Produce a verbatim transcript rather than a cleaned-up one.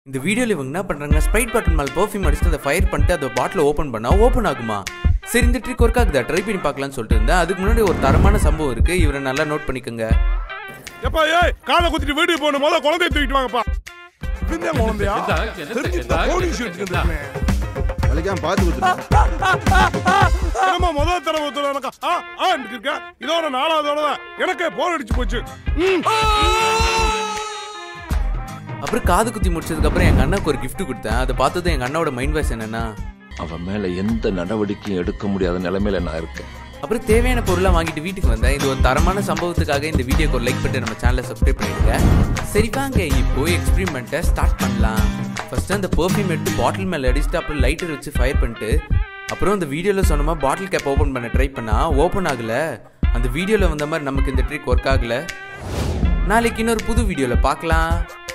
இந்த வீடியோல இவங்க என்ன பண்றாங்க, ஸ்ப்ரைட் பாட்டில் மேல பெர்ஃப்யூம் அடிச்சு அதை ஃபயர் பண்ணிட்டு அந்த பாட்டில் ஓபன் பண்ணா ஓபன் ஆகுமா? சரி இந்த ட்ரிக் ஒர்க் ஆகுதா, ட்ரை பண்ணி பார்க்கலாம்னு சொல்லிட்டு இருந்தேன். அதுக்கு முன்னாடி ஒரு தரமான சம்பவம் இருக்கு, இவரை நல்லா நோட் பண்ணிக்கோங்க. எப்பா ஏய் காலை குத்திட்டு வீடியோ போணும், முதல்ல குழந்தைய தூக்கிட்டு வாங்கப்பா. இந்த குழந்தையா தெரிஞ்சுதா போலீஸ் எடுத்துக்கிட்டானே வலிக்காம பாத்து குத்துறேன். நம்ம முதல் தடவை சொல்றேன் ஆ ஆ இருக்க இதோட நாலாவதோட எனக்கே போன் அடிச்சு போச்சு. அப்புறம் காது குத்தி முடிச்சதுக்கு அப்புறம் எங்க அண்ணாக்கு ஒரு கிஃப்ட் கொடுத்தேன். அதை பார்த்தது எங்க அண்ணாவோட மைண்ட் வாய்ஸ் என்னன்னா, அவன் மேல எந்த நடவடிக்கையும் எடுக்க முடியாத நிலைமையில நான் இருக்கேன். அப்புறம் தேவையான பொருளாக வாங்கிட்டு வீட்டுக்கு வந்தேன். இது ஒரு தரமான சம்பவத்துக்காக இந்த வீடியோக்கு ஒரு லைக் பண்ணிட்டு நம்ம சேனலை சப்ஸ்கிரைப் பண்ணிடுங்க. சரி வாங்க இப்போ எக்ஸ்பெரிமெண்ட்டை ஸ்டார்ட் பண்ணலாம். ஃபர்ஸ்ட் அந்த பெர்ஃப்யூம் எடுத்து பாட்டில் மேலே அடிச்சுட்டு அப்புறம் லைட்டர் வச்சு ஃபயர் பண்ணிட்டு அப்புறம் அந்த வீடியோவில் சொன்ன மாதிரி பாட்டில் கேப் ஓப்பன் பண்ண ட்ரை பண்ணால் ஓப்பன் ஆகலை. அந்த வீடியோவில் வந்த மாதிரி நமக்கு இந்த ட்ரிக் ஒர்க் ஆகலை. நாளைக்கு இன்னொரு புது வீடியோவில் பார்க்கலாம்.